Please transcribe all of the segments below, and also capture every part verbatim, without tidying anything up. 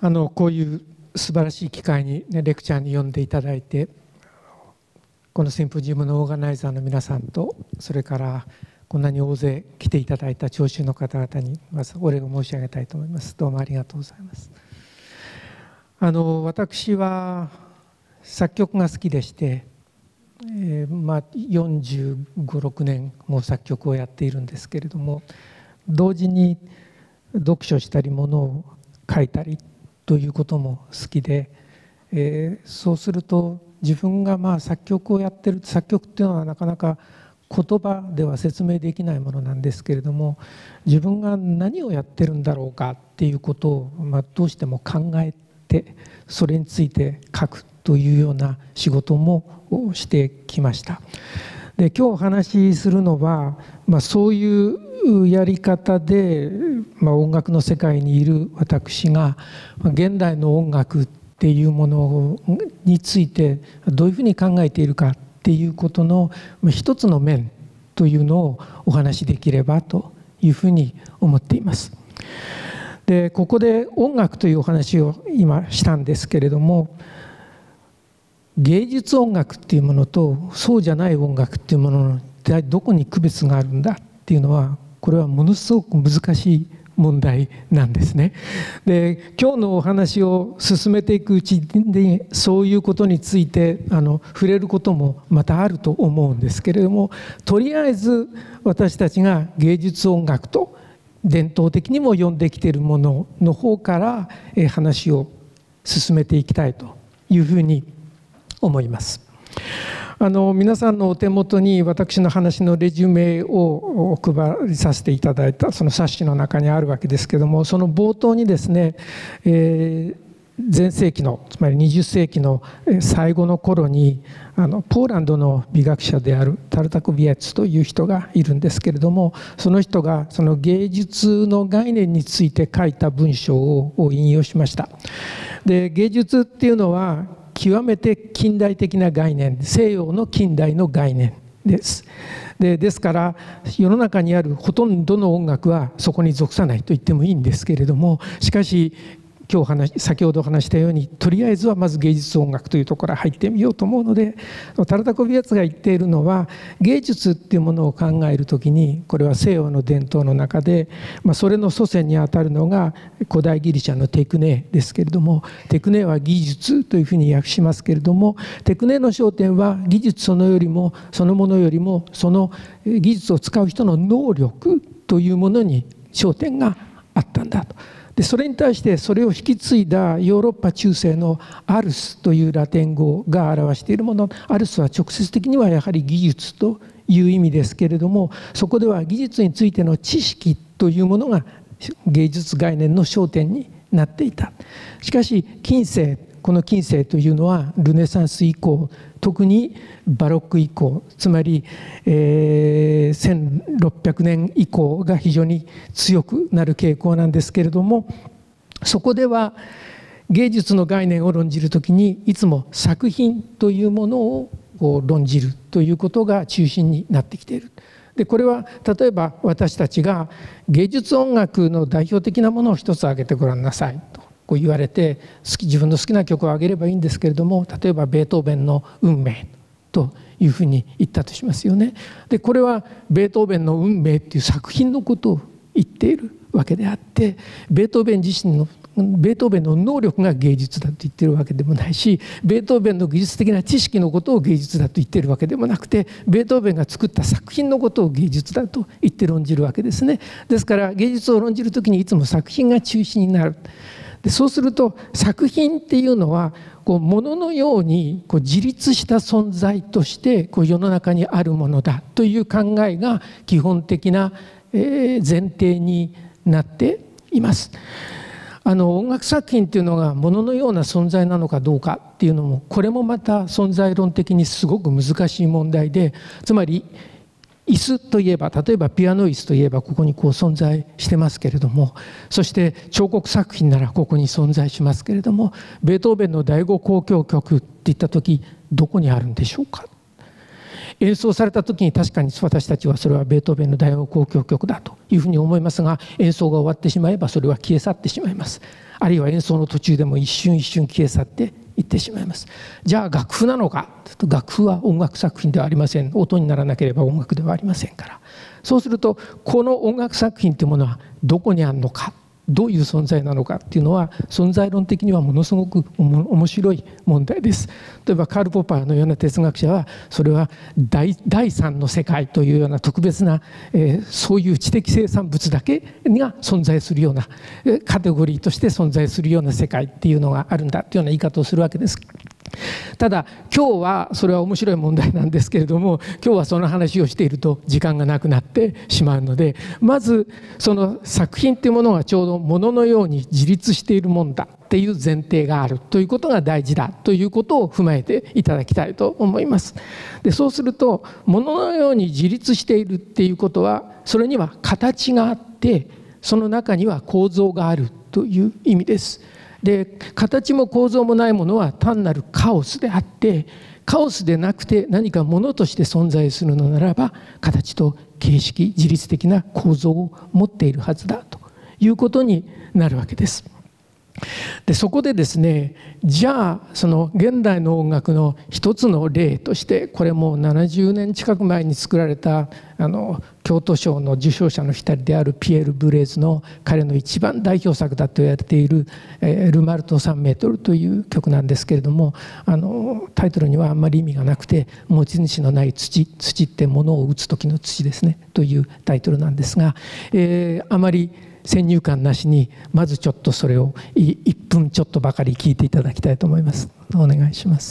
あのこういう素晴らしい機会に、ね、レクチャーに呼んでいただいて、このシンポジウムのオーガナイザーの皆さんと、それからこんなに大勢来ていただいた聴衆の方々にまずお礼を申し上げたいと思います。どうもありがとうございます。あの私は作曲が好きでして、えー、まあよんじゅうご、ろくねんもう作曲をやっているんですけれども、同時に読書したりものを書いたりということも好きで、えー、そうすると自分がまあ作曲をやってる、作曲っていうのはなかなか言葉では説明できないものなんですけれども、自分が何をやってるんだろうかっていうことを、まあ、どうしても考えて、それについて書くというような仕事もしてきました。で、今日お話しするのは、まあ、そういうやり方で、まあ、音楽の世界にいる私が現代の音楽っていうものについてどういうふうに考えているかっていうことの一つの面というのをお話しできればというふうに思っています。で、ここで音楽というお話を今したんですけれども、芸術音楽っていうものとそうじゃない音楽っていうものの一体どこに区別があるんだっていうのは、これはものすごく難しい問題なんですね。で、今日のお話を進めていくうちにそういうことについてあの触れることもまたあると思うんですけれども、とりあえず私たちが芸術音楽と伝統的にも呼んできているものの方から話を進めていきたいというふうに思います。あの皆さんのお手元に私の話のレジュメをお配りさせていただいたその冊子の中にあるわけですけれども、その冒頭にですね、えー、前世紀のつまりにじゅっせいきの最後の頃にあのポーランドの美学者であるタルタコビエツという人がいるんですけれども、その人がその芸術の概念について書いた文章を引用しました。で、芸術っていうのは極めて近代的な概念、西洋の近代の概念です。で、ですから世の中にあるほとんどの音楽はそこに属さないと言ってもいいんですけれども、しかし今日話先ほど話したように、とりあえずはまず芸術音楽というところから入ってみようと思うので、タルタコビエツが言っているのは、芸術っていうものを考えるときに、これは西洋の伝統の中で、まあ、それの祖先にあたるのが古代ギリシャのテクネですけれども、テクネは技術というふうに訳しますけれども、テクネの焦点は技術そのよりもそのものよりもその技術を使う人の能力というものに焦点があったんだと。で、それに対してそれを引き継いだヨーロッパ中世のアルスというラテン語が表しているもの、アルスは直接的にはやはり技術という意味ですけれども、そこでは技術についての知識というものが芸術概念の焦点になっていた。しかし近世、この近世というのはルネサンス以降、特にバロック以降、つまり、えー、せんろっぴゃくねん以降が非常に強くなる傾向なんですけれども、そこでは芸術の概念を論じるときにいつも作品というものを論じるということが中心になってきている。で、これは例えば私たちが芸術音楽の代表的なものを一つ挙げてごらんなさいとこう言われて、好き自分の好きな曲を挙げればいいんですけれども、例えばベートーベンの運命というふうに言ったとしますよね。で、これはベートーベンの運命っていう作品のことを言っているわけであって、ベートーベン自身のベートーベンの能力が芸術だと言っているわけでもないし、ベートーベンの技術的な知識のことを芸術だと言っているわけでもなくて、ベートーベンが作った作品のことを芸術だと言って論じるわけですね。ですから芸術を論じるときにいつも作品が中心になる。で、そうすると作品っていうのはこう物のようにこう自立した存在としてこう世の中にあるものだという考えが基本的な前提になっています。あの音楽作品っていうのが物のような存在なのかどうかっていうのも、これもまた存在論的にすごく難しい問題で、つまり椅子といえば、例えばピアノ椅子といえばここにこう存在してますけれども、そして彫刻作品ならここに存在しますけれども、ベートーベンの第五交響曲っていった時どこにあるんでしょうか。 演奏された時に確かに私たちはそれはベートーベンの第四交響曲だというふうに思いますが、演奏が終わってしまえばそれは消え去ってしまいます。あるいは演奏の途中でも一瞬一瞬消え去っていってしまいます。じゃあ楽譜なのかというと、楽譜は音楽作品ではありません。音にならなければ音楽ではありませんから。そうするとこの音楽作品というものはどこにあるのか、どういう存在なのかっていうのは存在論的にはものすごく面白い問題です。例えばカール・ポパーのような哲学者はそれは 第, 第三の世界というような特別な、えー、そういう知的生産物だけが存在するようなカテゴリーとして存在するような世界っていうのがあるんだというような言い方をするわけです。ただ今日はそれは面白い問題なんですけれども、今日はその話をしていると時間がなくなってしまうので、まずその作品というものがちょうど物のように自立しているもんだっていう前提があるということが大事だということを踏まえていただきたいと思います。でそうすると物のように自立しているっていうことは、それには形があってその中には構造があるという意味です。で形も構造もないものは単なるカオスであって、カオスでなくて何かものとして存在するのならば、形と形式、自律的な構造を持っているはずだということになるわけです。でそこでですね、じゃあその現代の音楽の一つの例として、これもななじゅうねん近く前に作られたあの京都賞の受賞者の一人であるピエール・ブレーズの彼の一番代表作だと言われている「えー、ルマルトさんメートル」という曲なんですけれども、あのタイトルにはあんまり意味がなくて、持ち主のない土、土って物を打つ時の土ですねというタイトルなんですが、えー、あまり先入観なしにまずちょっとそれをいっぷんちょっとばかり聞いていただきたいと思います。お願いします。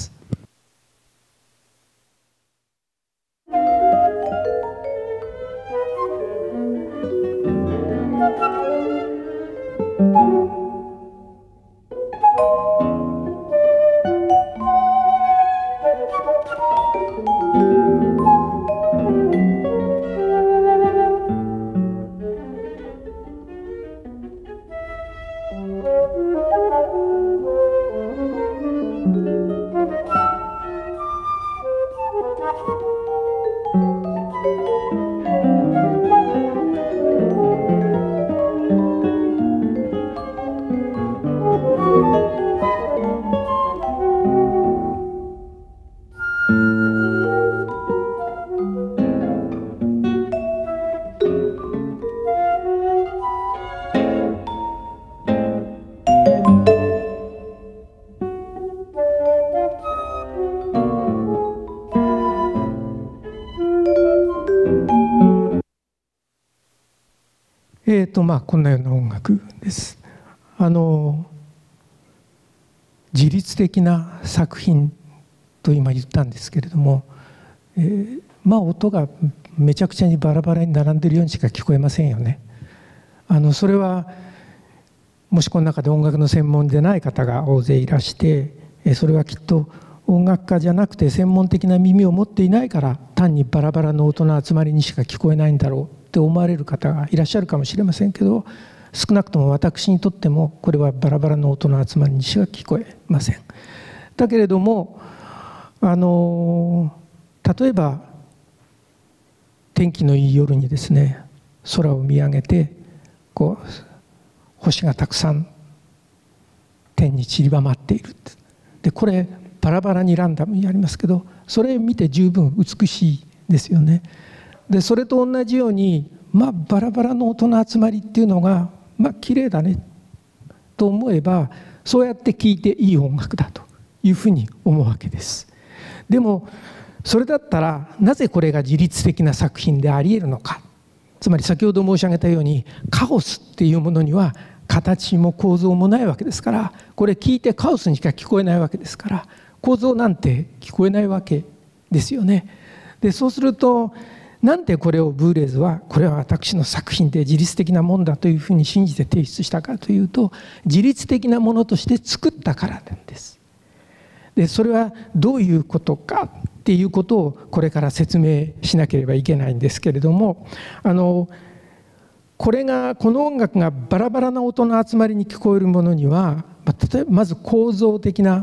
えーとまあ、こんなような音楽です。あの自律的な作品と今言ったんですけれども、えー、まあ音がめちゃくちゃにバラバラに並んでいるようにしか聞こえませんよね。あのそれはもしこの中で音楽の専門でない方が大勢いらして、それはきっと音楽家じゃなくて専門的な耳を持っていないから、単にバラバラの音の集まりにしか聞こえないんだろうって思われる方がいらっしゃるかもしれませんけど、少なくとも私にとってもこれはバラバラの音の集まりにしか聞こえません。だけれどもあの例えば天気のいい夜にですね、空を見上げてこう星がたくさん天に散りばまっている。でこれバラバラにランダムにありますけど、それ見て十分美しいですよね。でそれと同じように、まあ、バラバラの音の集まりっていうのがまあ綺麗だねと思えば、そうやって聴いていい音楽だというふうに思うわけです。でもそれだったらなぜこれが自律的な作品でありえるのか。つまり先ほど申し上げたように、カオスっていうものには形も構造もないわけですから、これ聞いてカオスにしか聞こえないわけですから、構造なんて聞こえないわけですよね。でそうすると、なんでこれをブーレーズはこれは私の作品で自律的なもんだというふうに信じて提出したかというと、自律的なものとして作ったからなんです。でそれはどういうことかっていうことをこれから説明しなければいけないんですけれども、あのこれがこの音楽がバラバラな音の集まりに聞こえるものには、例えばまず構造的な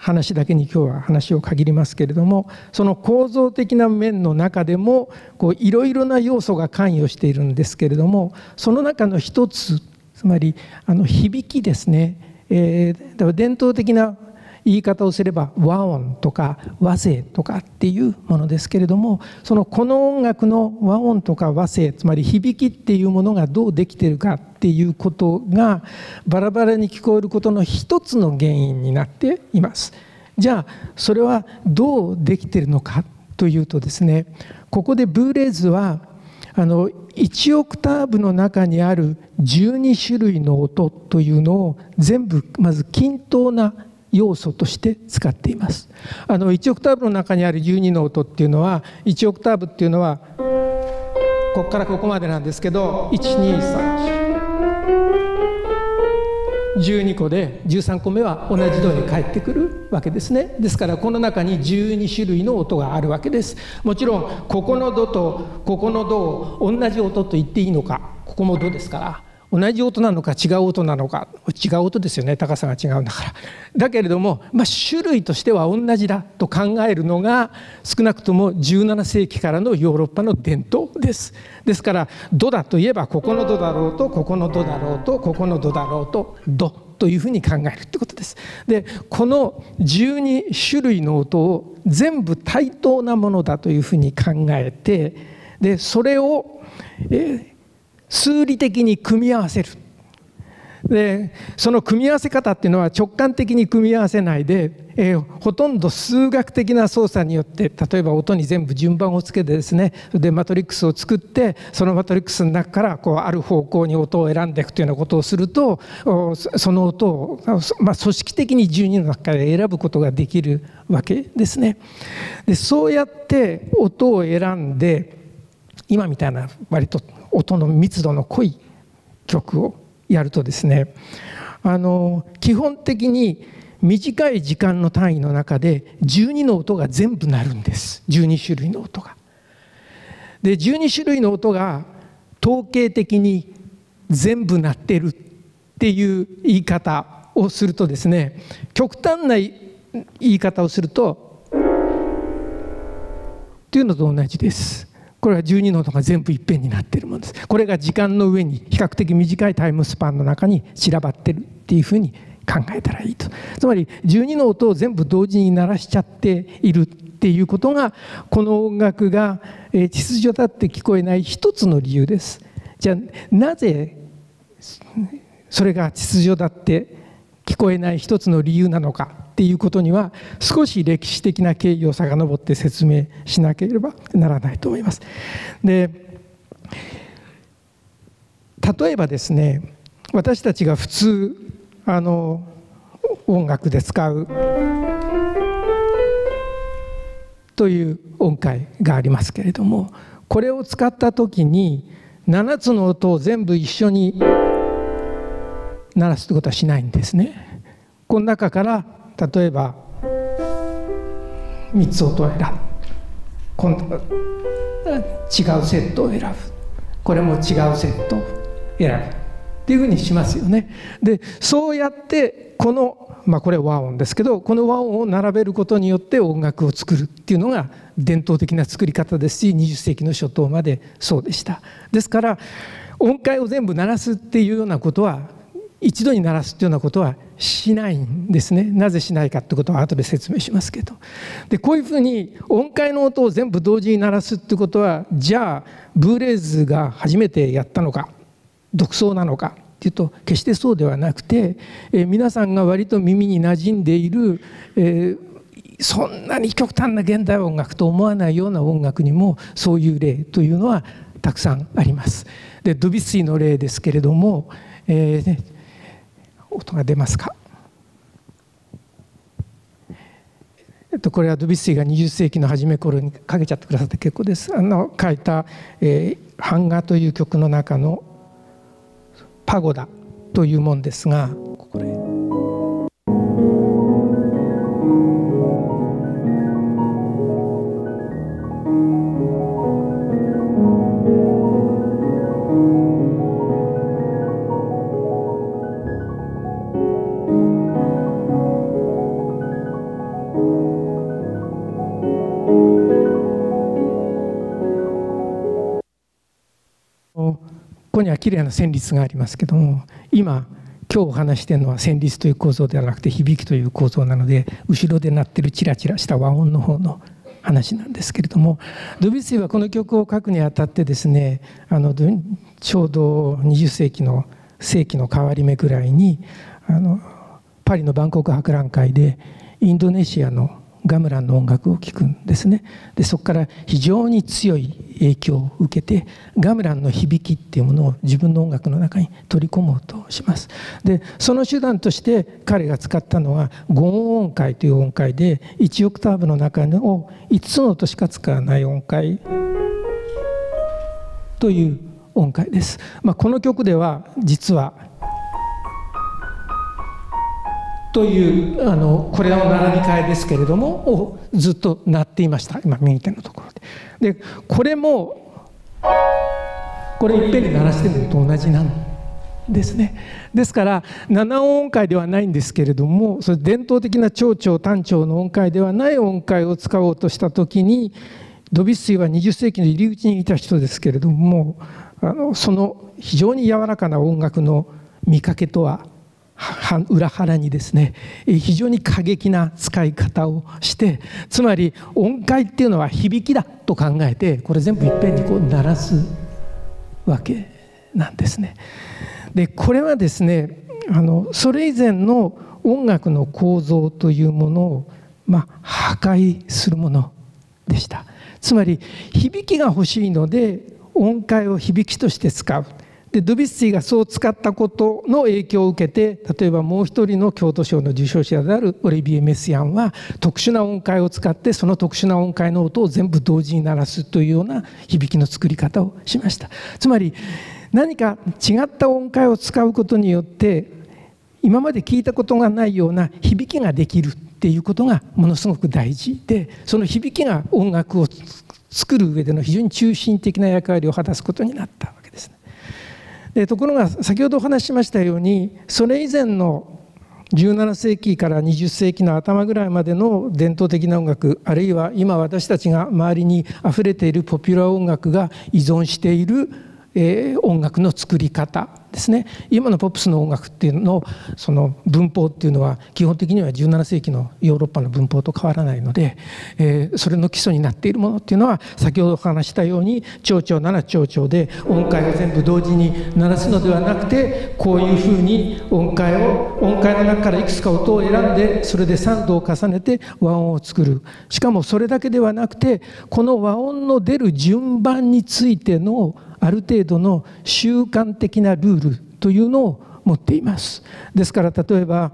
話だけに今日は話を限りますけれども、その構造的な面の中でもいろいろな要素が関与しているんですけれども、その中の一つ、つまりあの響きですね、えー、だから伝統的な言い方をすれば和音とか和声とかっていうものですけれども、そのこの音楽の和音とか和声、つまり響きっていうものがどうできているかっていうことがバラバラに聞こえることの一つの原因になっています。じゃあそれはどうできているのかというとですね、ここでブーレーズはあのいちオクターブの中にあるじゅうに種類の音というのを全部まず均等な要素として使っています。あのいちオクターブの中にあるじゅうにの音っていうのは、いちオクターブっていうのはここからここまでなんですけど、いちにさんじゅうにこでじゅうさんこめは同じドに返ってくるわけですね。ですからこの中にじゅうに種類の音があるわけです。もちろんここのドとここのドを同じ音と言っていいのか、ここもドですから、同じ音なのか違う音なのか、違う音ですよね、高さが違うんだから。だけれども、まあ、種類としては同じだと考えるのが少なくともじゅうななせいきからのヨーロッパの伝統です。ですからドだといえばここのドだろうとここのドだろうとここのドだろうとドというふうに考えるってことです。でこのじゅうに種類の音を全部対等なものだというふうに考えて、でそれを、えー数理的に組み合わせる。でその組み合わせ方っていうのは直感的に組み合わせないで、えー、ほとんど数学的な操作によって、例えば音に全部順番をつけてですね、でマトリックスを作って、そのマトリックスの中からこうある方向に音を選んでいくというようなことをすると、その音を、まあ、組織的にじゅうにの中で選ぶことができるわけですね。でそうやって音を選んで、今みたいな割と音の密度の濃い曲をやるとですね、あの基本的に短い時間の単位の中でじゅうにの音が全部鳴るんです。じゅうに種類の音が。でじゅうに種類の音が統計的に全部鳴ってるっていう言い方をするとですね、極端な言い方をするとっていうのと同じです。これはじゅうにの音が全部いっぺんになっているものです。これが時間の上に比較的短いタイムスパンの中に散らばってるっていうふうに考えたらいいと。つまりじゅうにの音を全部同時に鳴らしちゃっているっていうことが、この音楽が秩序立って聞こえない一つの理由です。じゃあなぜそれが秩序立って聞こえない一つの理由なのかっていうことには、少し歴史的な経緯を遡って説明しなければならないと思います。で例えばですね、私たちが普通あの音楽で使うという音階がありますけれども、これを使った時にななつの音を全部一緒に鳴らすということはしないんですね。この中から例えばみっつ音を選ぶ、今度は違うセットを選ぶ、これも違うセットを選ぶっていうふうにしますよね。でそうやってこの、まあこれは和音ですけど、この和音を並べることによって音楽を作るっていうのが伝統的な作り方ですし、にじゅっせいきの初頭までそうでした。ですから音階を全部鳴らすっていうようなことは、一度に鳴らすっていうようなことはしないんですね。なぜしないかってことは後で説明しますけど。でこういうふうに音階の音を全部同時に鳴らすってことは、じゃあブーレーズが初めてやったのか、独創なのかっていうと決してそうではなくて、えー、皆さんが割と耳に馴染んでいる、えー、そんなに極端な現代音楽と思わないような音楽にもそういう例というのはたくさんあります。でドビュッシーの例ですけれども、えーね、音が出ますか。えっと、これはドビュッシーがにじゅっせいきの初め頃にかけちゃってくださって結構です。あの書いた、えー、版画という曲の中のパゴダというもんですが、これこにはきれいな旋律がありますけども、今今日お話しているのは旋律という構造ではなくて響きという構造なので、後ろで鳴ってるチラチラした和音の方の話なんですけれども、ドビュッシーはこの曲を書くにあたってですね、あのちょうどにじゅっ世紀の世紀の変わり目ぐらいにあのパリの万国博覧会でインドネシアのガムランの音楽を聴くんですね。でそこから非常に強い影響を受けて、ガムランの響きっていうものを自分の音楽の中に取り込もうとします。でその手段として彼が使ったのは五音音階という音階で、いちオクターブの中のいつつの音しか使わない音階という音階です。まあ、この曲では実はというあのこれは並び替えですけれどもをずっと鳴っていました。今右手のところで。でこれもこれいっぺんに鳴らしてるのと同じなんですね。ですからなな音音階ではないんですけれども、それ伝統的な長調短調の音階ではない音階を使おうとした時に、ドビュッシーはにじゅっ世紀の入り口にいた人ですけれども、あのその非常に柔らかな音楽の見かけとは裏腹にですね、非常に過激な使い方をして、つまり音階っていうのは響きだと考えて、これ全部いっぺんにこう鳴らすわけなんですね。でこれはですね、あのそれ以前の音楽の構造というものを、まあ、破壊するものでした。つまり響きが欲しいので音階を響きとして使う。でドビュッシーがそう使ったことの影響を受けて、例えばもう一人の京都賞の受賞者であるオリビエ・メスヤンは特殊な音階を使って、その特殊な音階の音を全部同時に鳴らすというような響きの作り方をしました。つまり何か違った音階を使うことによって今まで聞いたことがないような響きができるっていうことがものすごく大事で、その響きが音楽を作る上での非常に中心的な役割を果たすことになったわけですね。でところが先ほどお話ししましたように、それ以前のじゅうなな世紀からにじゅっ世紀の頭ぐらいまでの伝統的な音楽、あるいは今私たちが周りにあふれているポピュラー音楽が依存している、えー、音楽の作り方ですね。今のポップスの音楽っていうのその文法っていうのは基本的にはじゅうなな世紀のヨーロッパの文法と変わらないので、えー、それの基礎になっているものっていうのは、先ほどお話したように長調なら長調で音階を全部同時に鳴らすのではなくて、こういうふうに音階を音階の中からいくつか音を選んで、それでさんどを重ねて和音を作る。しかもそれだけではなくて、この和音の出る順番についてのある程度の習慣的なルールというのを持っています。ですから例えば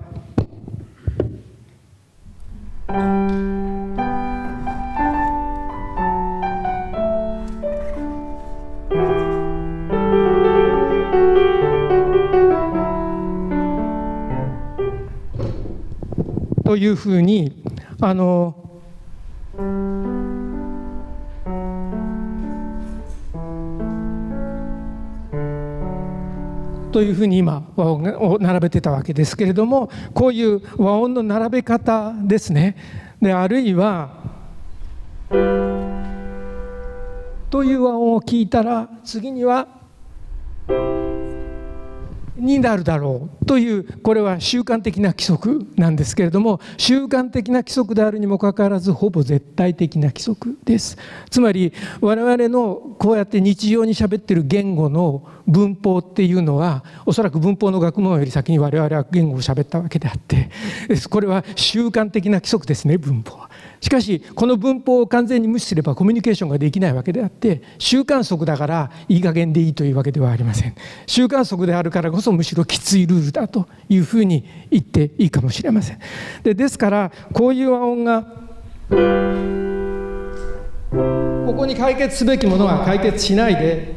というふうにあのというふうに今和音を並べてたわけですけれども、こういう和音の並べ方ですね。であるいはという和音を聞いたら次にはになるだろうという、これは習慣的な規則なんですけれども、習慣的な規則であるにもかかわらずほぼ絶対的な規則です。つまり我々のこうやって日常にしゃべってる言語の文法っていうのは、おそらく文法の学問より先に我々は言語をしゃべったわけであって、これは習慣的な規則ですね、文法は。しかしこの文法を完全に無視すればコミュニケーションができないわけであって、習慣則だからいい加減でいいというわけではありません。習慣則であるからこそむしろきついルールだというふうに言っていいかもしれません。でですからこういう和音がここに解決すべきものは解決しないで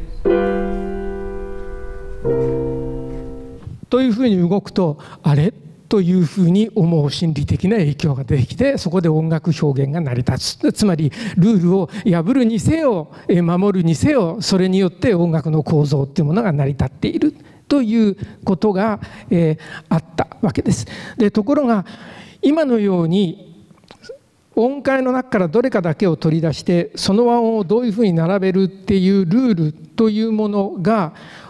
というふうに動くと、あれというふうに思う心理的な影響が出てきて、そこで音楽表現が成り立つ。つまりルールを破るにせよ守るにせよ、それによって音楽の構造というものが成り立っているということが、えー、あったわけです。でところが今のように音階の中からどれかだけを取り出して、その和音をどういうふうに並べるっていうルールというものが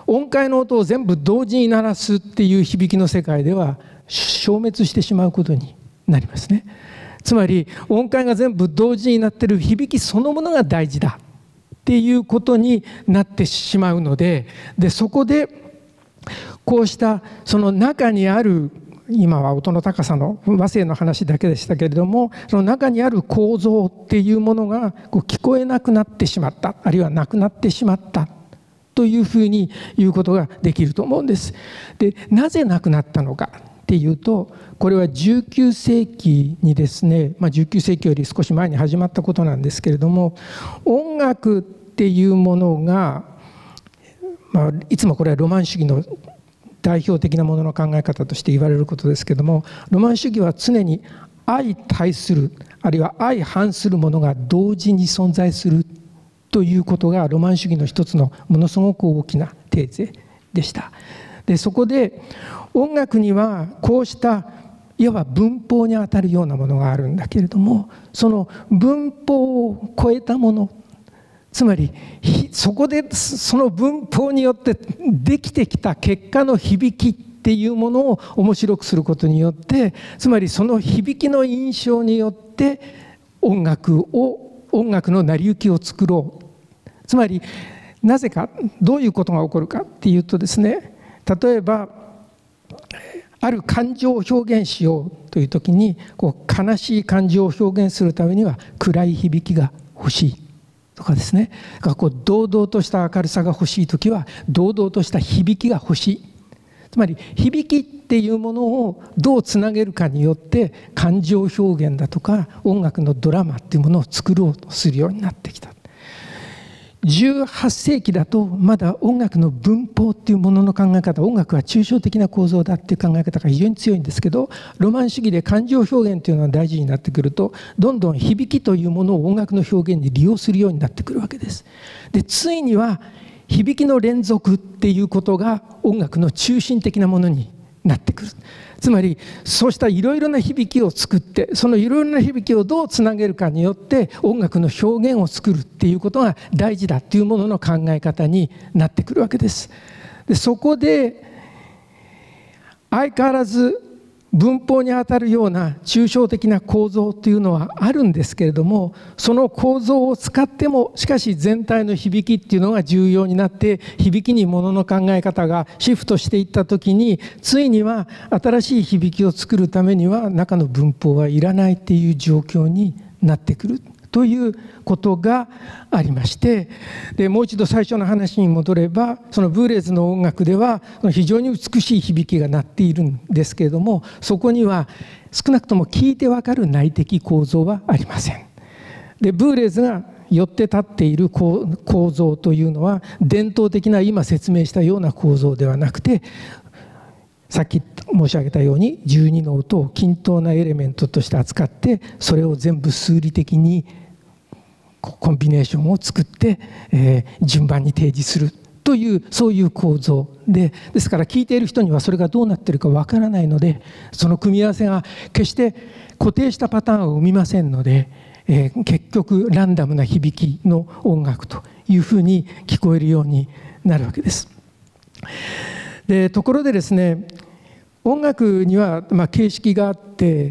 音階の音を全部同時に鳴らすっていう響きの世界では消滅してしまうことになりますね。つまり音階が全部同時になっている響きそのものが大事だっていうことになってしまうので、でそこでこうしたその中にある、今は音の高さの和声の話だけでしたけれども、その中にある構造っていうものがこう聞こえなくなってしまった、あるいはなくなってしまったというふうに言うことができると思うんです。で、なぜなくなったのかっていうと、これはじゅうきゅうせいきにですね、まあ、じゅうきゅうせいきより少し前に始まったことなんですけれども、音楽っていうものが、まあ、いつもこれはロマン主義の代表的なものの考え方として言われることですけれども、ロマン主義は常に相対する、あるいは相反するものが同時に存在するということがロマン主義の一つのものすごく大きなテーゼでした。でそこで音楽にはこうしたいわば文法にあたるようなものがあるんだけれども、その文法を超えたもの、つまりそこでその文法によってできてきた結果の響きっていうものを面白くすることによって、つまりその響きの印象によって音楽を音楽の成り行きを作ろう。つまりなぜか、どういうことが起こるかっていうとですね、例えばある感情を表現しようという時に、こう悲しい感情を表現するためには暗い響きが欲しいとかですね、こう堂々とした明るさが欲しい時は堂々とした響きが欲しい。つまり響きっていうものをどうつなげるかによって感情表現だとか音楽のドラマっていうものを作ろうとするようになってきた。じゅうはっせいきだとまだ音楽の文法っていうものの考え方、音楽は抽象的な構造だっていう考え方が非常に強いんですけど、ロマン主義で感情表現というのが大事になってくると、どんどん響きというものを音楽の表現に利用するようになってくるわけです。でついには響きの連続っていうことが音楽の中心的なものになってくる。つまりそうしたいろいろな響きを作って、そのいろいろな響きをどうつなげるかによって音楽の表現を作るっていうことが大事だっていうものの考え方になってくるわけです。でそこで相変わらず文法にあたるような抽象的な構造というのはあるんですけれども、その構造を使ってもしかし全体の響きっていうのが重要になって、響きにものの考え方がシフトしていった時に、ついには新しい響きを作るためには中の文法はいらないっていう状況になってくるということがありまして、でもう一度最初の話に戻れば、そのブーレーズの音楽では非常に美しい響きが鳴っているんですけれども、そこには少なくとも聞いてわかる内的構造はありません。でブーレーズがよって立っている構造というのは伝統的な今説明したような構造ではなくて、さっき申し上げたようにじゅうにの音を均等なエレメントとして扱って、それを全部数理的にコンビネーションを作って、えー、順番に提示するという、そういう構造で、ですから聞いている人にはそれがどうなっているかわからないので、その組み合わせが決して固定したパターンを生みませんので、えー、結局ランダムな響きの音楽というふうに聞こえるようになるわけです。でところでですね、音楽にはまあ形式があって、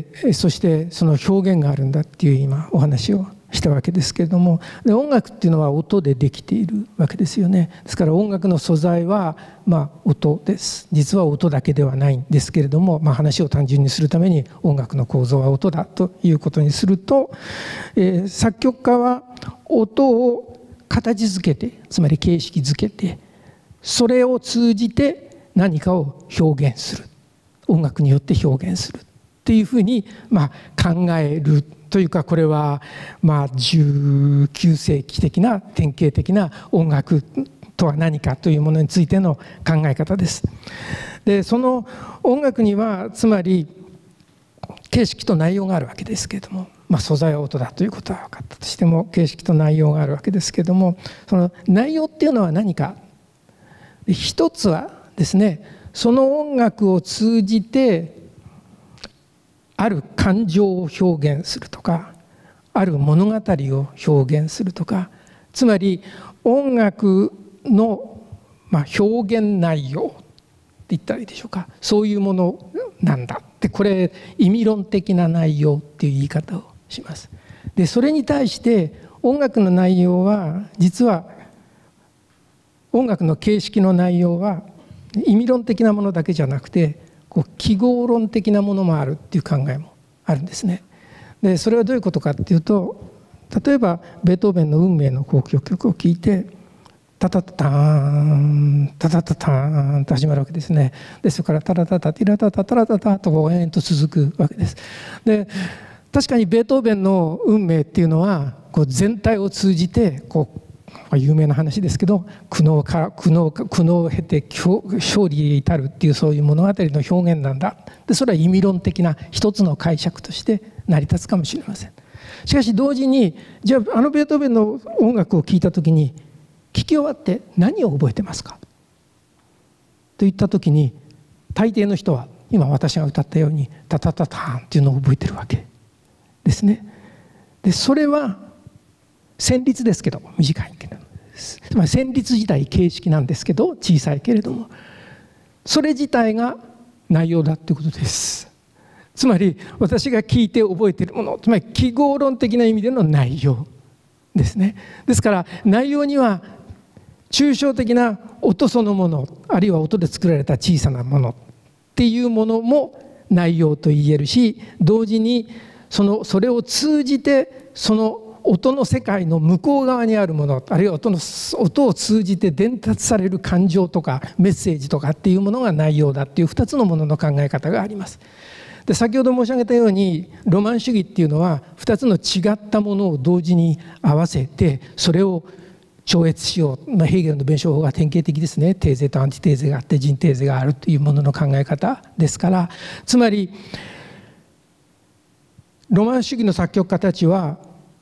そしてその表現があるんだっていう今お話をしたわけですけれども、で音楽っていうのは音でできているわけですよね。ですから音楽の素材はまあ音です。実は音だけではないんですけれども、まあ、話を単純にするために音楽の構造は音だということにすると、えー、作曲家は音を形づけて、つまり形式づけて、それを通じて何かを表現する、音楽によって表現するっていうふうにまあ考えるというか、これはまあじゅうきゅうせいき的な典型的な音楽とは何かというものについての考え方です。でその音楽にはつまり形式と内容があるわけですけれども、まあ、素材は音だということは分かったとしても、形式と内容があるわけですけれども、その内容っていうのは何か。一つはですね、その音楽を通じてある感情を表現するとか、ある物語を表現するとか、つまり音楽のまあ、表現内容って言ったらいいでしょうか、そういうものなんだって、これ意味論的な内容っていう言い方をします。でそれに対して音楽の内容は、実は音楽の形式の内容は意味論的なものだけじゃなくて、こう記号論的なものもあるっていう考えもあるんですね。でそれはどういうことかっていうと、例えばベートーベンの運命の交響曲を聴いて、タタタターンタタタターンと始まるわけですね。でそれからタラタタティラタタタラタタとこう延々と続くわけです。で確かにベートーベンの運命っていうのはこう全体を通じてこう有名な話ですけど、苦悩から苦悩苦悩を経て勝利へ至るっていう、そういう物語の表現なんだ。でそれは意味論的な一つの解釈として成り立つかもしれません。しかし同時に、じゃああのベートーベンの音楽を聴いた時に、聴き終わって何を覚えてますかといった時に、大抵の人は今私が歌ったようにタタタターンっていうのを覚えてるわけですね。でそれは旋律ですけど短いけど、つまり旋律自体形式なんですけど小さいけれども、それ自体が内容だっていうことです。つまり私が聞いて覚えているもの、つまり記号論的な意味での内容ですね。ですから内容には抽象的な音そのもの、あるいは音で作られた小さなものっていうものも内容と言えるし、同時にそのそれを通じてその音の世界の向こう側にあるもの、あるいは音の音を通じて伝達される感情とかメッセージとかっていうものが内容だっていうふたつのものの考え方があります。で先ほど申し上げたように、ロマン主義っていうのはふたつの違ったものを同時に合わせてそれを超越しよう、まあ、ヘーゲルの弁証法が典型的ですね。テーゼとアンチテーゼがあってジンテーゼがあるというものの考え方ですから、つまりロマン主義の作曲家たちは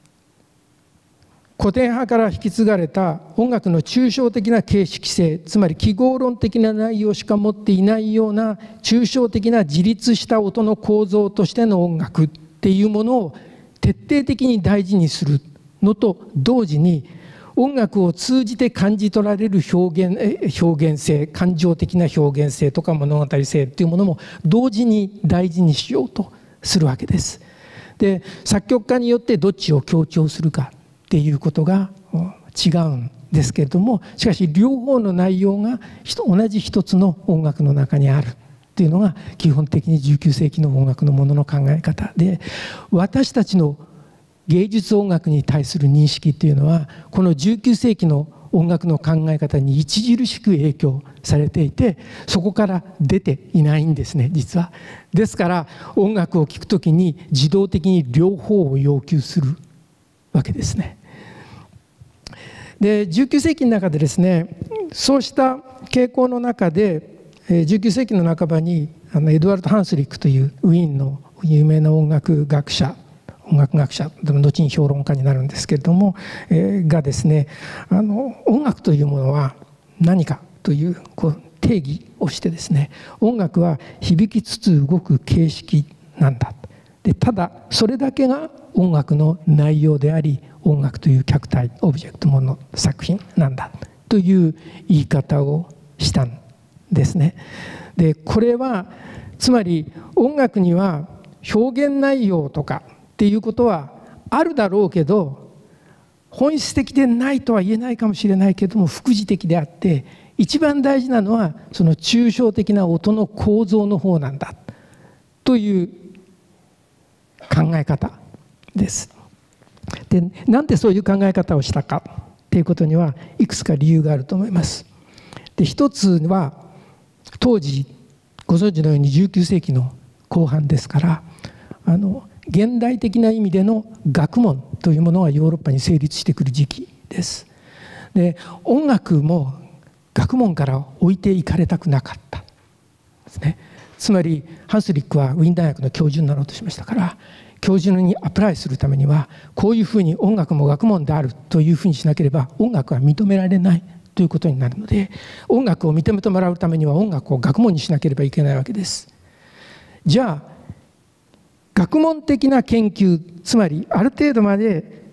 古典派から引き継がれた音楽の抽象的な形式性、つまり記号論的な内容しか持っていないような抽象的な自立した音の構造としての音楽っていうものを徹底的に大事にするのと同時に、音楽を通じて感じ取られる表現、表現性、感情的な表現性とか物語性っていうものも同時に大事にしようとするわけです。で作曲家によってどっちを強調するかっていうことが違うんですけれども、しかし両方の内容が同じ一つの音楽の中にあるっていうのが基本的にじゅうきゅう世紀の音楽のものの考え方で、私たちの芸術音楽に対する認識っていうのはこのじゅうきゅう世紀の音楽の考え方に著しく影響されていて、そこから出ていないんですね、実は。ですから音楽を聴くときに自動的に両方を要求するわけですね。でじゅうきゅう世紀の中でですね、そうした傾向の中でじゅうきゅう世紀の半ばにあのエドワルド・ハンスリックというウィーンの有名な音楽学者音楽学者でも後に評論家になるんですけれども、えー、がですね、あの音楽というものは何かというこう定義をしてですね、音楽は響きつつ動く形式なんだ。でただそれだけが音楽の内容であり、音楽という客体オブジェクトもの作品なんだという言い方をしたんですね。でこれはつまり音楽には表現内容とかっていうことはあるだろうけど、本質的でないとは言えないかもしれないけども副次的であって、一番大事なのはその抽象的な音の構造の方なんだという考え方です。でなんでそういう考え方をしたかっていうことにはいくつか理由があると思います。で一つは当時ご存知のようにじゅうきゅう世紀の後半ですから、あの現代的な意味での学問というものがヨーロッパに成立してくる時期です。で音楽も学問から置いていかれたくなかったですね。つまりハンスリックはウィーン大学の教授になろうとしましたから、教授にアプライするためにはこういうふうに音楽も学問であるというふうにしなければ音楽は認められないということになるので、音楽を認めてもらうためには音楽を学問にしなければいけないわけです。じゃあ学問的な研究、つまりある程度まで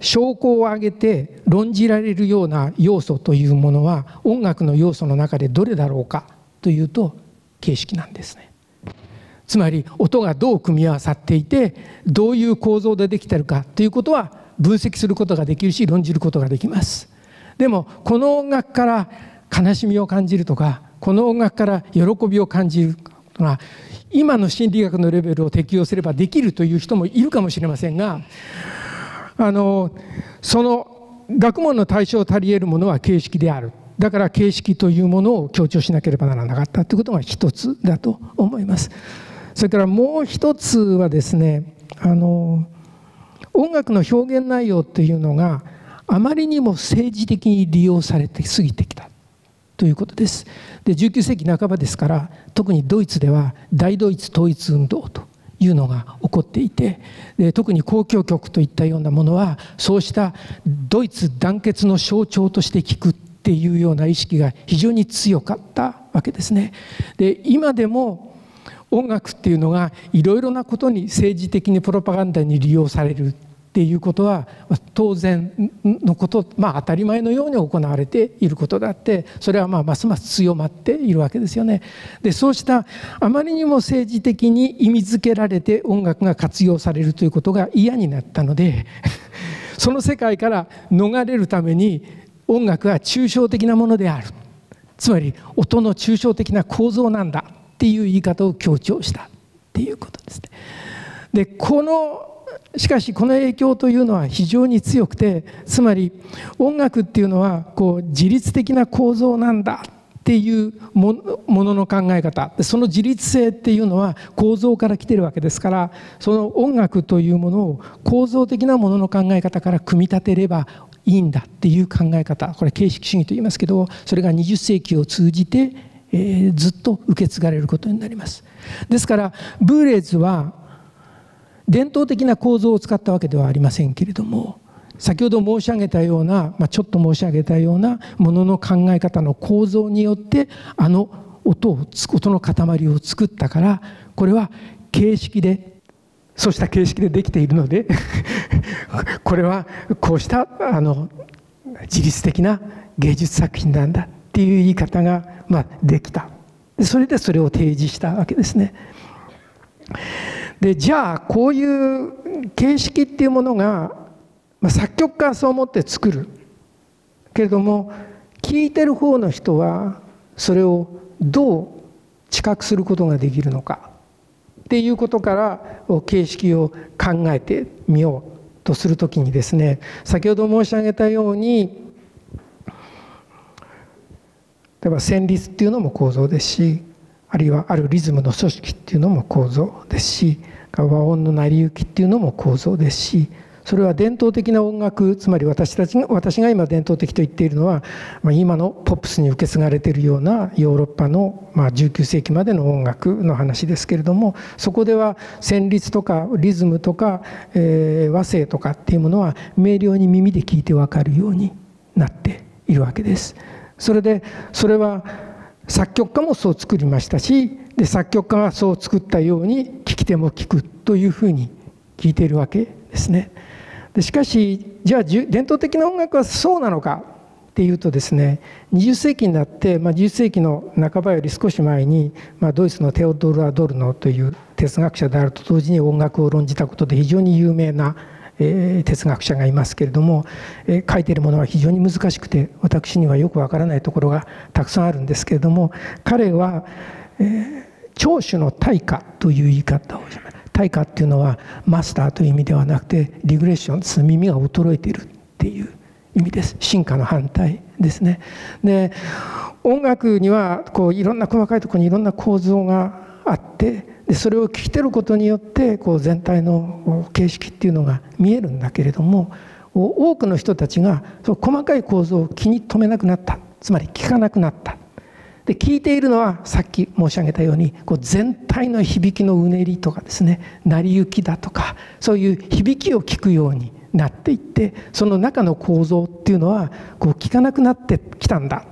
証拠を挙げて論じられるような要素というものは音楽の要素の中でどれだろうかというと形式なんですね。つまり音がどう組み合わさっていてどういう構造でできているかということは分析することができるし論じることができます。でもこの音楽から悲しみを感じるとかこの音楽から喜びを感じるとか今の心理学のレベルを適用すればできるという人もいるかもしれませんが、あのその学問の対象を足り得るものは形式である。だから形式というものを強調しなければならなかったということが一つだと思います。それからもう一つはですね、あの音楽の表現内容というのがあまりにも政治的に利用されて過ぎてきたということです。でじゅうきゅう世紀半ばですから、特にドイツでは大ドイツ統一運動というのが起こっていて、で特に交響曲といったようなものはそうしたドイツ団結の象徴として聴くっていうような意識が非常に強かったわけですね。で今でも音楽っていうのがいろいろなことに政治的にプロパガンダに利用されるっていうことは当然のこと、まあ、当たり前のように行われていることであって、それはまあますます強まっているわけですよね。でそうしたあまりにも政治的に意味付けられて音楽が活用されるということが嫌になったのでその世界から逃れるために音楽は抽象的なものである、つまり音の抽象的な構造なんだっていう言い方を強調したっていうことですね。でこのしかしこの影響というのは非常に強くて、つまり音楽っていうのはこう自律的な構造なんだっていうものの考え方で、その自律性っていうのは構造から来てるわけですから、その音楽というものを構造的なものの考え方から組み立てればいいんだっていう考え方、これ形式主義と言いますけど、それがにじゅっ世紀を通じて、えー、ずっと受け継がれることになります。ですからブーレーズは伝統的な構造を使ったわけではありませんけれども、先ほど申し上げたような、まあ、ちょっと申し上げたようなものの考え方の構造によってあの音を音の塊を作ったから、これは形式で、そうした形式でできているのでこれはこうしたあの自律的な芸術作品なんだっていう言い方が、まあ、できた。それでそれを提示したわけですね。でじゃあこういう形式っていうものが、まあ、作曲家はそう思って作るけれども、聴いてる方の人はそれをどう知覚することができるのかっていうことから形式を考えてみようとするときにですね、先ほど申し上げたように、例えば旋律っていうのも構造ですし、あるいはあるリズムの組織っていうのも構造ですし、和音の成り行きっていうのも構造ですし、それは伝統的な音楽、つまり私たちが私が今伝統的と言っているのは、まあ、今のポップスに受け継がれているようなヨーロッパの、まあ、じゅうきゅう世紀までの音楽の話ですけれども、そこでは旋律とかリズムとか、えー、和声とかっていうものは明瞭に耳で聞いて分かるようになっているわけです。それでそれは作曲家もそう作りましたし、で作曲家がそう作ったように聴き手も聴くというふうに聞いているわけですね。でしかしじゃあ伝統的な音楽はそうなのかっていうとですね、にじゅっ世紀になって、まあ、じゅっ世紀の半ばより少し前に、まあ、ドイツのテオドル・アドルノという哲学者であると同時に音楽を論じたことで非常に有名なえー、哲学者がいますけれども、えー、書いているものは非常に難しくて私にはよくわからないところがたくさんあるんですけれども、彼は、えー、聴取の対価という言い方をします。対価っていうのはマスターという意味ではなくてリグレッションです。耳が衰えているっていう意味です。進化の反対ですね。で音楽にはこういろんな細かいところにいろんな構造があって、でそれを聞きてることによってこう全体の形式っていうのが見えるんだけれども、多くの人たちがその細かい構造を気に留めなくなった、つまり聞かなくなった。で聞いているのはさっき申し上げたようにこう全体の響きのうねりとかですね、成り行きだとかそういう響きを聞くようになっていって、その中の構造っていうのはこう聞かなくなってきたんだ。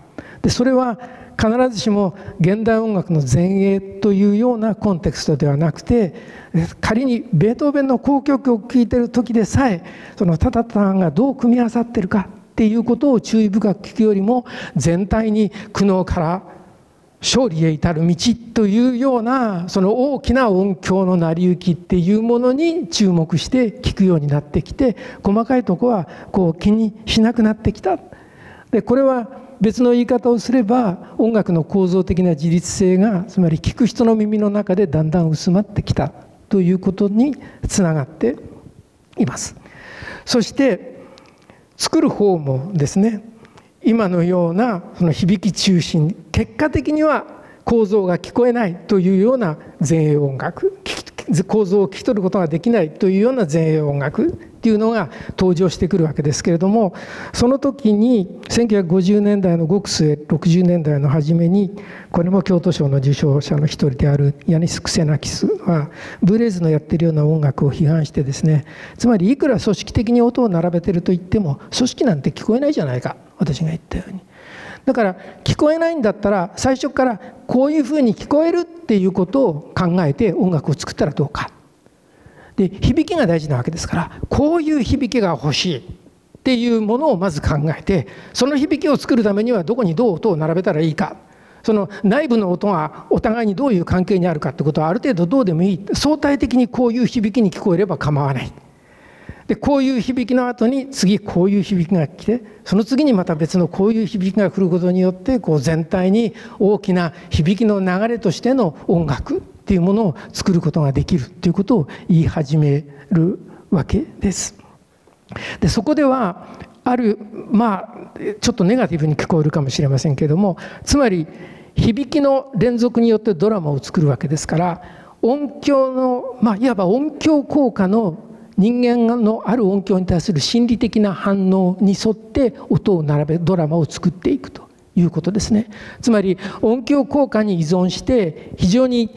でそれは必ずしも現代音楽の前衛というようなコンテクストではなくて、仮にベートーベンの交響曲を聴いている時でさえそのタタタンがどう組み合わさっているかっていうことを注意深く聞くよりも、全体に苦悩から勝利へ至る道というようなその大きな音響の成り行きっていうものに注目して聞くようになってきて、細かいとこはこう気にしなくなってきた。でこれは別の言い方をすれば、音楽の構造的な自律性が、つまり聞く人の耳の中でだんだん薄まってきたということにつながっています。そして作る方もですね、今のようなその響き中心、結果的には構造が聞こえないというような前衛音楽、構造を聞き取ることができないというような前衛音楽っていうのが登場してくるわけですけれども、その時にせんきゅうひゃくごじゅうねんだいのごく末、ろくじゅうねんだいの初めに、これも京都賞の受賞者の一人であるヤニス・クセナキスはブレーズのやっているような音楽を批判してですね、つまりいくら組織的に音を並べていると言っても組織なんて聞こえないじゃないか、私が言ったように。だから聞こえないんだったら最初からこういうふうに聞こえるっていうことを考えて音楽を作ったらどうか。で響きが大事なわけですから、こういう響きが欲しいっていうものをまず考えて、その響きを作るためにはどこにどう音を並べたらいいか、その内部の音がお互いにどういう関係にあるかってことはある程度どうでもいい、相対的にこういう響きに聞こえれば構わない。でこういう響きの後に次こういう響きが来て、その次にまた別のこういう響きが来ることによって、こう全体に大きな響きの流れとしての音楽っていうものを作ることができるということを言い始めるわけです。でそこではある、まあちょっとネガティブに聞こえるかもしれませんけれども、つまり響きの連続によってドラマを作るわけですから、音響の、まあいわば音響効果の人間のある音響に対する心理的な反応に沿って音を並べドラマを作っていくということですね。つまり音響効果に依存して非常に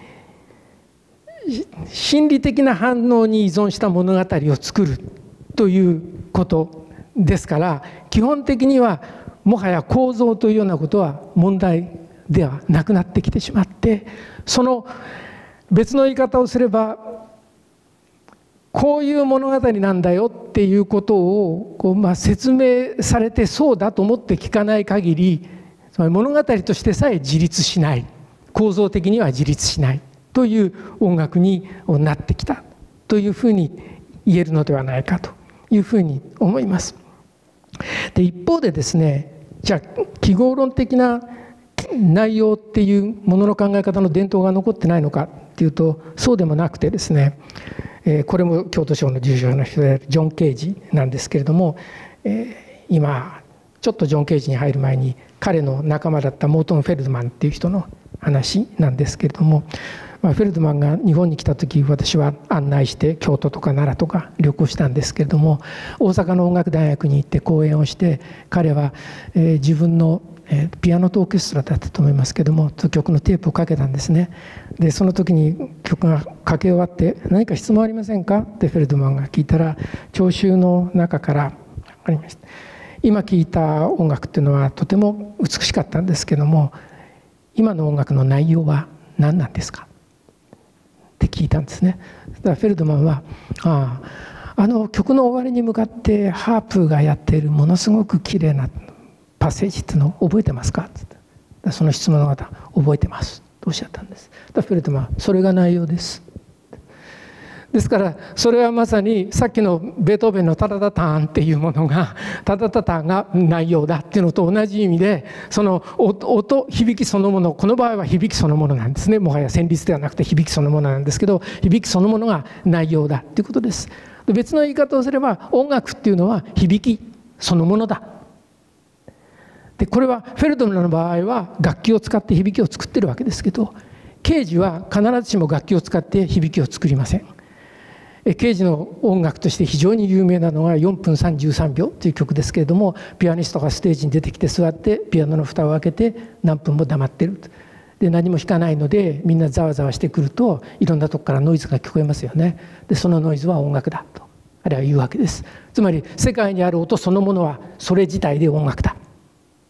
心理的な反応に依存した物語を作るということですから、基本的にはもはや構造というようなことは問題ではなくなってきてしまって、その別の言い方をすれば、こういう物語なんだよっていうことをこう、まあ、説明されてそうだと思って聞かない限り、つまり物語としてさえ自立しない、構造的には自立しないという音楽になってきたというふうに言えるのではないかというふうに思います。で一方でですね、じゃあ記号論的な内容っていうものの考え方の伝統が残ってないのかっていうと、そうでもなくてですね、これも京都賞の受賞者の人であるジョン・ケージなんですけれども、今ちょっとジョン・ケージに入る前に彼の仲間だったモートン・フェルドマンっていう人の話なんですけれども、フェルドマンが日本に来た時、私は案内して京都とか奈良とか旅行したんですけれども、大阪の音楽大学に行って講演をして、彼は自分のピアノとオーケストラだったと思いますけども、曲のテープをかけたんですね。でその時に曲がかけ終わって「何か質問ありませんか?」ってフェルドマンが聞いたら、聴衆の中から「ありました。今聴いた音楽っていうのはとても美しかったんですけども、今の音楽の内容は何なんですか?」って聞いたんですね。そしたらフェルドマンは「ああ、あの曲の終わりに向かってハープがやっているものすごく綺麗なパッセージっていうのを覚えてますか?」って言ったら、その質問の方「覚えてます」とおっしゃったんです。だからフェルトマンは「それが内容です」。ですからそれはまさにさっきのベートーベンのタタタターンっていうものがタタタターンが内容だっていうのと同じ意味で、その音響きそのもの、この場合は響きそのものなんですね。もはや旋律ではなくて響きそのものなんですけど、響きそのものが内容だっていうことです。で別の言い方をすれば、音楽っていうのは響きそのものだ。でこれはフェルトマンの場合は楽器を使って響きを作ってるわけですけど、ケージは必ずしも楽器を使って響きを作りません。ケージの音楽として非常に有名なのがよんぷんさんじゅうさんびょうという曲ですけれども、ピアニストがステージに出てきて座ってピアノの蓋を開けて何分も黙ってる。で何も弾かないのでみんなざわざわしてくると、いろんなとこからノイズが聞こえますよね。でそのノイズは音楽だとあれは言うわけです。つまり世界にある音そのものはそれ自体で音楽だ。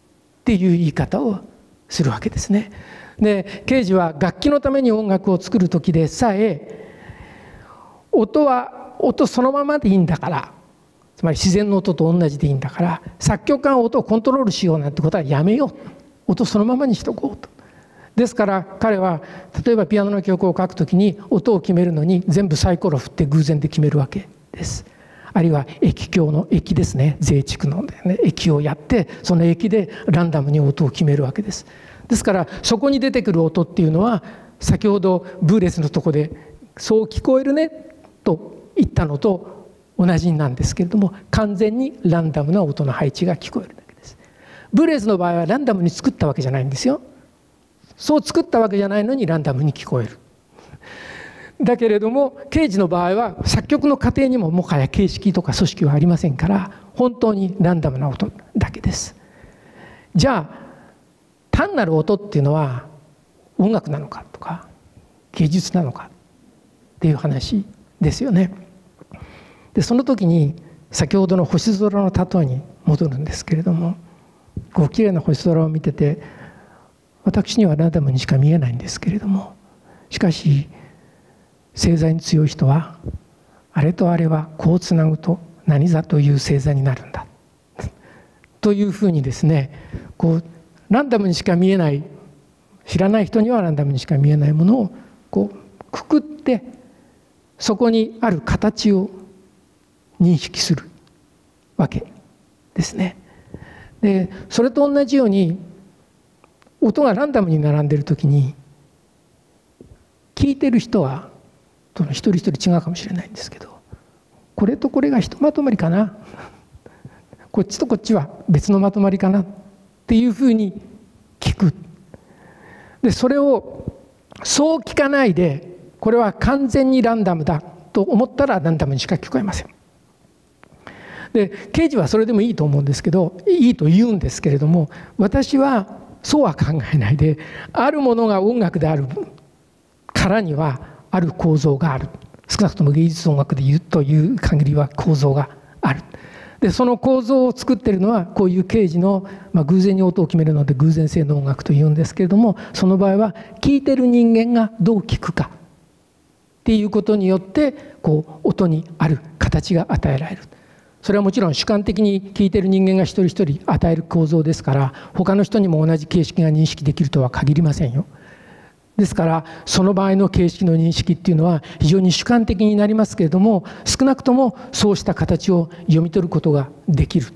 っていう言い方をするわけですね。でケージは楽器のために音楽を作る時でさえ、音は音そのままでいいんだから、つまり自然の音と同じでいいんだから、作曲家が音をコントロールしようなんてことはやめよう、音そのままにしとこうと。ですから彼は例えばピアノの曲を書くときに音を決めるのに全部サイコロ振って偶然で決めるわけです。あるいは駅教の駅ですね、税畜の、ね、駅をやって、その駅でランダムに音を決めるわけです。ですからそこに出てくる音っていうのは、先ほどブーレスのとこでそう聞こえるねと言ったのと同じなんですけれども、完全にランダムな音の配置が聞こえるだけです。ブーレスの場合はランダムに作ったわけじゃないんですよ。そう作ったわけじゃないのにランダムに聞こえる。だけれどもケージの場合は作曲の過程にももはや形式とか組織はありませんから、本当にランダムな音だけです。じゃあ単なる音っていうのは音楽なのかとか芸術なのかっていう話ですよね。でその時に先ほどの星空の例えに戻るんですけれども、こう綺麗な星空を見てて、私にはランダムにしか見えないんですけれども、しかし星座に強い人はあれとあれはこうつなぐと何座という星座になるんだというふうにですね、こうランダムにしか見えない、知らない人にはランダムにしか見えないものをこうくくって、そこにある形を認識するわけですね。でそれと同じように音がランダムに並んでいるときに、聞いてる人は一人一人違うかもしれないんですけど、これとこれがひとまとまりかな、こっちとこっちは別のまとまりかなっていうふうに聞く。でそれをそう聞かないで、これは完全にランダムだと思ったらランダムにしか聞こえません。でケージはそれでもいいと思うんですけど、いいと言うんですけれども、私はそうは考えないで、あるものが音楽であるからにはある構造がある。少なくとも芸術音楽で言うという限りは構造がある。でその構造を作っているのはこういうケージの、まあ、偶然に音を決めるので偶然性の音楽というんですけれども、その場合は聴いてる人間がどう聴くかっていうことによってこう音にある形が与えられる。それはもちろん主観的に聴いてる人間が一人一人与える構造ですから、他の人にも同じ形式が認識できるとは限りませんよ。ですからその場合の形式の認識っていうのは非常に主観的になりますけれども、少なくともそうした形を読み取ることができる。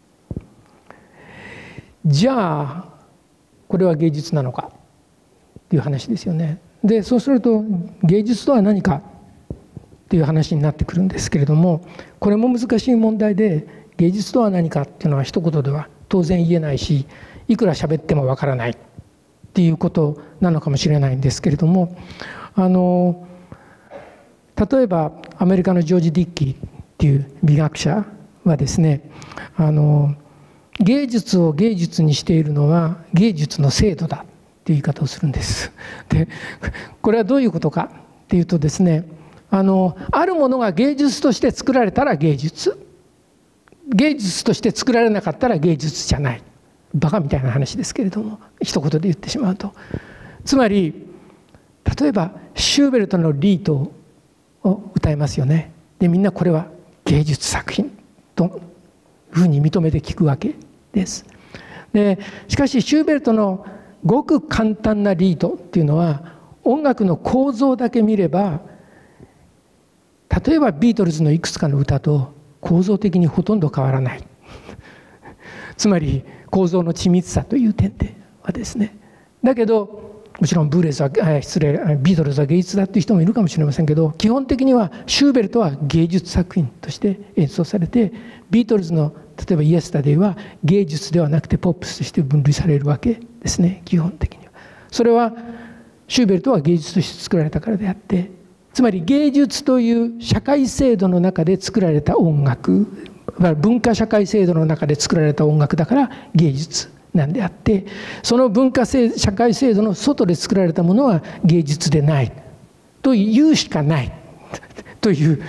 じゃあこれは芸術なのかっていう話ですよね。でそうすると芸術とは何かっていう話になってくるんですけれども、これも難しい問題で、芸術とは何かっていうのは一言では当然言えないし、いくら喋ってもわからないっていうことなのかもしれないんですけれども、あの例えばアメリカのジョージ・ディッキーっていう美学者はですね、あの芸術を芸術にしているのは芸術の制度だっていう言い方をするんです。でこれはどういうことかっていうとですね、あのあるものが芸術として作られたら芸術、芸術として作られなかったら芸術じゃない。バカみたいな話ですけれども、一言で言ってしまうと、つまり例えばシューベルトのリートを歌いますよね。でみんなこれは芸術作品というふうに認めて聞くわけです。でしかしシューベルトのごく簡単なリートっていうのは、音楽の構造だけ見れば、例えばビートルズのいくつかの歌と構造的にほとんど変わらない。つまり構造の緻密さという点ではですね。だけどもちろんブーレスは失礼ビートルズは芸術だっていう人もいるかもしれませんけど、基本的にはシューベルトは芸術作品として演奏されて、ビートルズの例えばイエスタデイは芸術ではなくてポップスとして分類されるわけですね。基本的にはそれはシューベルトは芸術として作られたからであって、つまり芸術という社会制度の中で作られた音楽、文化社会制度の中で作られた音楽だから芸術なんであって、その文化社会制度の外で作られたものは芸術でないと言うしかないという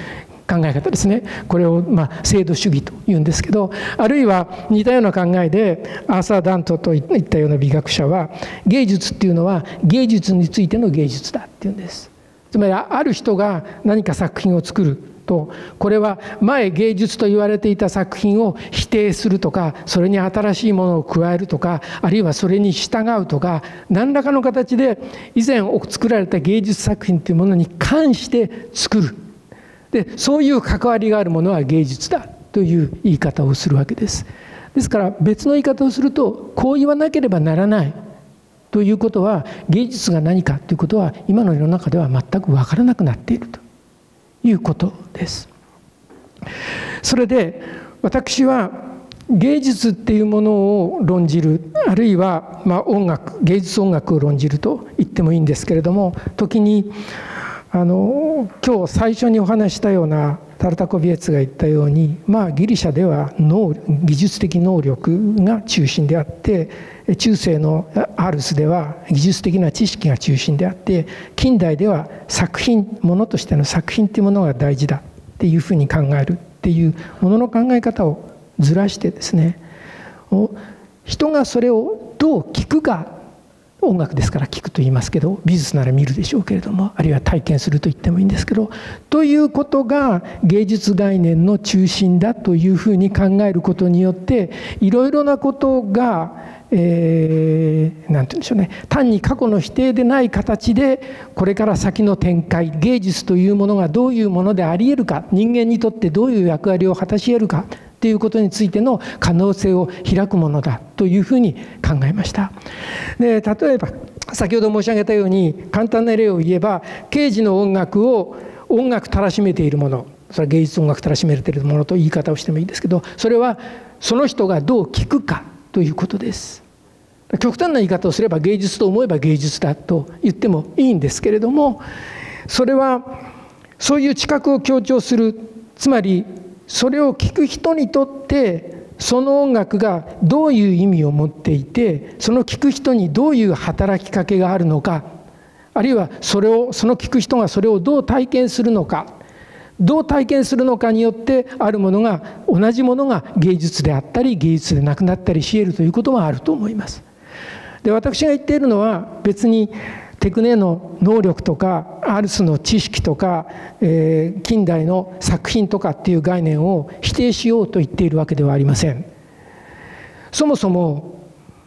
考え方ですね。これをまあ制度主義というんですけど、あるいは似たような考えでアーサー・ダントといったような美学者は、芸術っていうのは芸術についての芸術だっていうんです。つまりある人が何か作品を作ると、これは前芸術と言われていた作品を否定するとか、それに新しいものを加えるとか、あるいはそれに従うとか、何らかの形で以前作られた芸術作品というものに関して作る。で、そういう関わりがあるものは芸術だという言い方をするわけです。ですから別の言い方をすると、こう言わなければならないということは、芸術が何かということは今の世の中では全く分からなくなっているということです。それで私は芸術っていうものを論じる、あるいはまあ音楽、芸術音楽を論じると言ってもいいんですけれども、時にあの今日最初にお話したようなタルタコビエツが言ったように、まあ、ギリシャでは能技術的能力が中心であって、中世のアルスでは技術的な知識が中心であって、近代では作品、ものとしての作品というものが大事だっていうふうに考えるっていうものの考え方をずらしてですね、人がそれをどう聞くか、音楽ですから聞くと言いますけど、美術なら見るでしょうけれども、あるいは体験すると言ってもいいんですけど、ということが芸術概念の中心だというふうに考えることによって、いろいろなことが、えー、なんて言うんでしょうね、単に過去の否定でない形でこれから先の展開、芸術というものがどういうものであり得るか、人間にとってどういう役割を果たし得るかということについての可能性を開くものだというふうに考えました。で、例えば先ほど申し上げたように、簡単な例を言えば、ケージの音楽を音楽たらしめているもの、それは芸術音楽たらしめているものと言い方をしてもいいですけど、それはその人がどう聞くかということです。極端な言い方をすれば、芸術と思えば芸術だと言ってもいいんですけれども、それはそういう知覚を強調する、つまりそれを聞く人にとってその音楽がどういう意味を持っていて、その聞く人にどういう働きかけがあるのか、あるいはそれをその聞く人がそれをどう体験するのか、どう体験するのかによってあるものが、同じものが芸術であったり芸術でなくなったりし得るということはあると思います。で、私が言っているのは別にテクネの能力とかアルスの知識とか、えー、近代の作品とかっていう概念を否定しようと言っているわけではありません。そもそも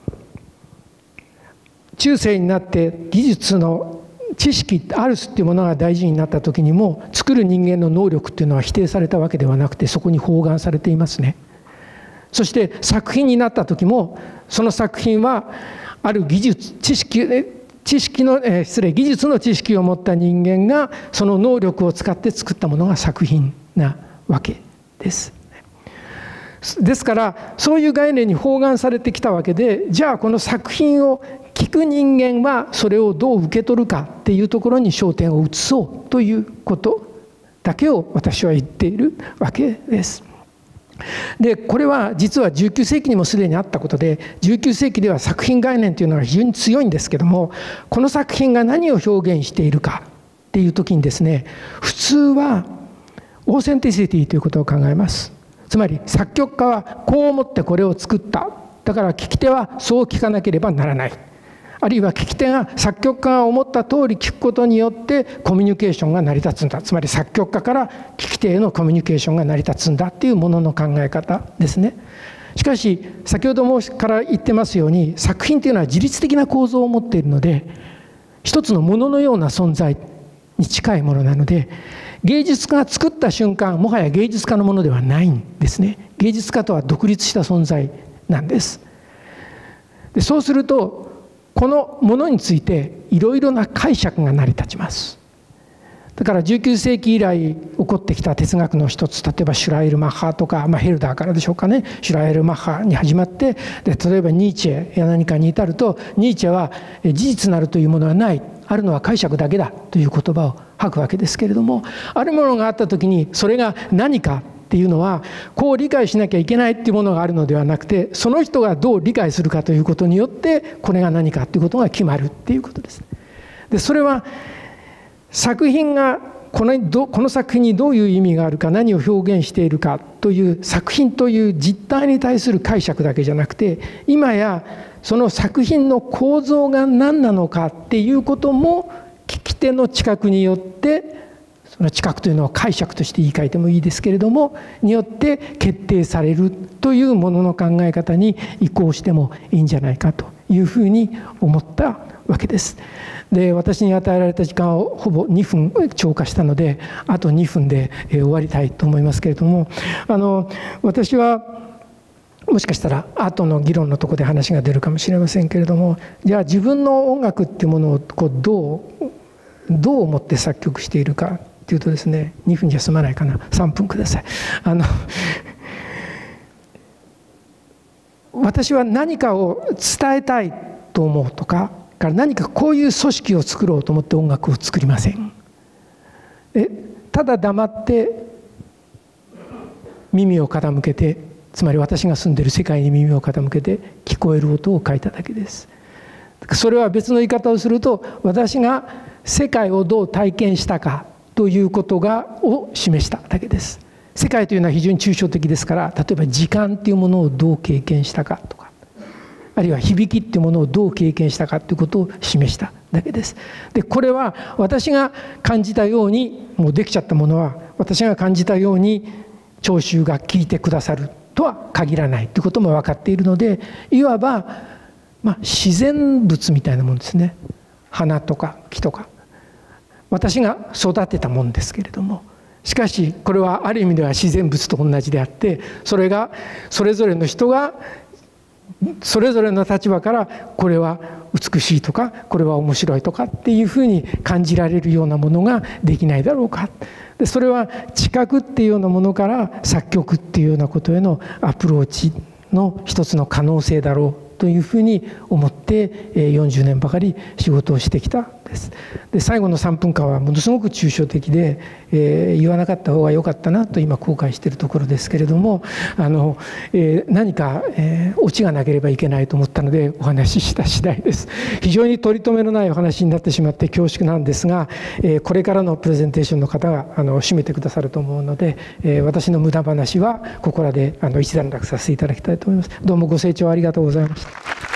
中世になって技術の知識アルスっていうものが大事になった時にも、作る人間の能力っていうのは否定されたわけではなくて、そこに包含されていますね。そして作品になった時も、その作品はある技術知識知識の、えー、失礼技術の知識を持った人間がその能力を使って作ったものが作品なわけです。ですからそういう概念に包含されてきたわけで、じゃあこの作品を聞く人間はそれをどう受け取るかっていうところに焦点を移そうということだけを私は言っているわけです。で、これは実はじゅうきゅう世紀にもすでにあったことで、じゅうきゅう世紀では作品概念というのが非常に強いんですけども、この作品が何を表現しているかっていう時にですね、普通はオーセンティシティということを考えます。つまり作曲家はこう思ってこれを作った、だから聴き手はそう聴かなければならない、あるいは聴き手が作曲家が思った通り聴くことによってコミュニケーションが成り立つんだ、つまり作曲家から聴き手へのコミュニケーションが成り立つんだっていうものの考え方ですね。しかし先ほどもから言ってますように、作品というのは自律的な構造を持っているので、一つのもののような存在に近いものなので、芸術家が作った瞬間、もはや芸術家のものではないんですね。芸術家とは独立した存在なんです。で、そうするとこのものについていろいろな解釈が成り立ちます。だからじゅうきゅう世紀以来起こってきた哲学の一つ、例えばシュライルマッハとか、まあ、ヘルダーからでしょうかね、シュライルマッハに始まって、で例えばニーチェや何かに至ると、ニーチェは事実なるというものはない、あるのは解釈だけだという言葉を吐くわけですけれども、あるものがあった時にそれが何かっていうのは、こう理解しなきゃいけないっていうものがあるのではなくて、その人がどう理解するかということによってこれが何かっていうことが決まるっていうことです。で、それは作品がこのどこの作品にどういう意味があるか、何を表現しているかという作品という実態に対する解釈だけじゃなくて、今やその作品の構造が何なのかっていうことも聞き手の知覚によって、その知覚というのは解釈として言い換えてもいいですけれども、によって決定されるというものの考え方に移行してもいいんじゃないかというふうに思ったわけです。で、私に与えられた時間をほぼにふん超過したので、あとにふんで終わりたいと思いますけれども、あの私はもしかしたら後の議論のところで話が出るかもしれませんけれども、じゃあ自分の音楽っていうものをこうどうどう思って作曲しているかっていうとですね、にふんじゃ済まないかな、さんぷんください。あの私は何かを伝えたいと思うとか、から何かこういう組織を作ろうと思って音楽を作りません。でただ黙って耳を傾けて、つまり私が住んでいる世界に耳を傾けて聞こえる音を書いただけです。それは別の言い方をすると、私が世界をどう体験したかということがを示しただけです。世界というのは非常に抽象的ですから、例えば時間というものをどう経験したかとか、あるいは響きっていうものをどう経験したかということを示しただけです。で、これは私が感じたように、もうできちゃったものは私が感じたように聴衆が聞いてくださるとは限らないということも分かっているので、いわば、まあ、自然物みたいなものですね。花とか木とか私が育てたものですけれども、しかしこれはある意味では自然物と同じであって、それがそれぞれの人がそれぞれの立場からこれは美しいとかこれは面白いとかっていうふうに感じられるようなものができないだろうか。でそれは知覚っていうようなものから作曲っていうようなことへのアプローチの一つの可能性だろうというふうに思ってよんじゅうねんばかり仕事をしてきたんです。で最後のさんぷんかんはものすごく抽象的で、えー、言わなかった方が良かったなと今後悔しているところですけれども、あの、えー、何か、えー、オチがなければいけないと思ったのでお話しした次第です。非常に取り留めのないお話になってしまって恐縮なんですが、えー、これからのプレゼンテーションの方があの締めてくださると思うので、えー、私の無駄話はここらであの一段落させていただきたいと思います。どうもご清聴ありがとうございました。